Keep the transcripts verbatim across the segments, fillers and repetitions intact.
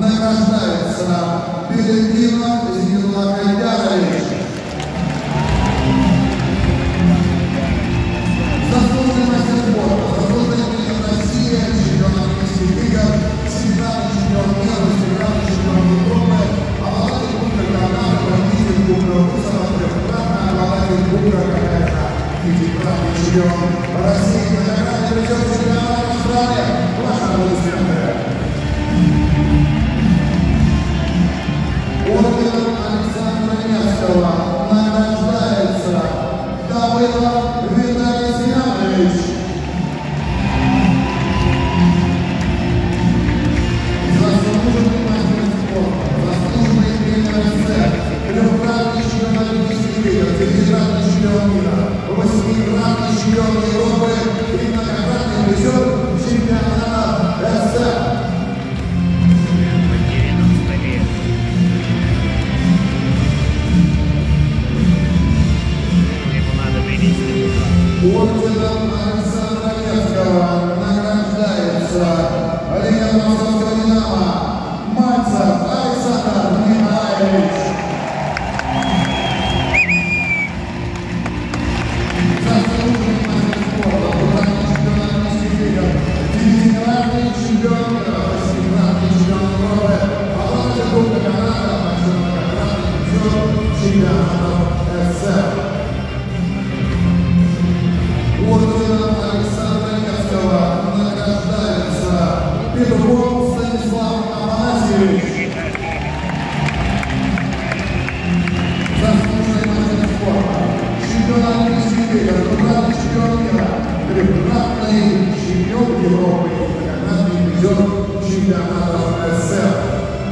награждается Белединов Зилакайдарович. Заслуженный мастер спорта, заслуженный чемпион России, чемпион Олимпийских игр, семикратный чемпион мира, семикратный чемпион Европы, обладатель Кубка Канады, победитель Кубка Русова, трехкратный обладатель Кубка Канада, пятикратный чемпион России, многократный призер чемпионата Австралии. Ваши аплодисменты. Орденом Александра Невского награждается Давыдов Виталий Семенович. Заслуженный мастер спорта, заслуженный тренер СССР, трехкратный чемпион Олимпийских игр, девятикратный чемпион мира, восьмикратный чемпион Европы и многократный призер чемпионата СССР. Орденом Александра Невского награждается легенда московского «Динамо» Мальцев Александр Николаевич. Заслуженный мастер спорта, двукратный чемпион Олимпийских игр, девятикратный чемпион мира, восьмикратный чемпион Европы, обладатель Кубка Канады, а также многократный призер чемпионатов СССР. Орденом Александра Невского награждается Петров Станислав Афанасьевич. Заслуженный мастер спорта, чемпион Олимпийских игр, двукратный чемпион мира, трехкратный чемпион Европы и многократный призер чемпионата СССР.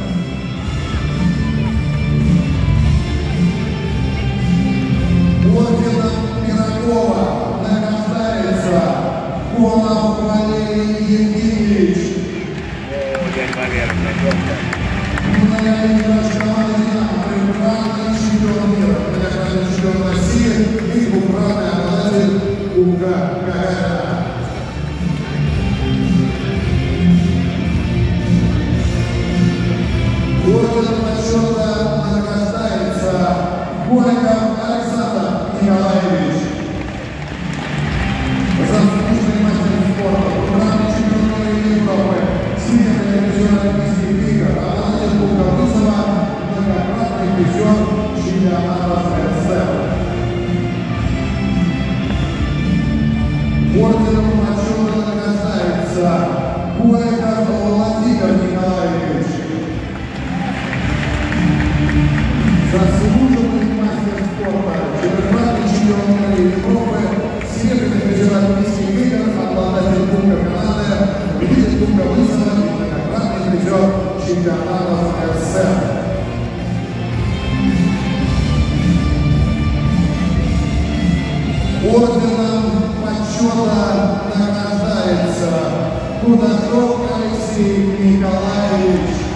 Орденом Пирогова Конов Валерий Евгеньевич. Многолетний врач команды «Динамо», трехкратный чемпион мира, многократный чемпион России и двукратный обладатель Кубка Гагарина. Орденом почета награждается Голиков Александр Николаевич. Заслуженный мастер спорта, двукратный чемпион Европы, семикратный призер Олимпийских игр, обладатель Кубка Русова, многократный призер чемпионата СССР. Орденом почета награждается Голиков Владимир Николаевич. Заслуженный мастер спорта, четырехкратный чемпион Европы, серебряный призер Олимпийских игр, обладатель Кубка Канады, победитель Кубка Русова и многократный призер чемпионатов СССР. Орденом почета награждается Кудашов Алексей Николаевич.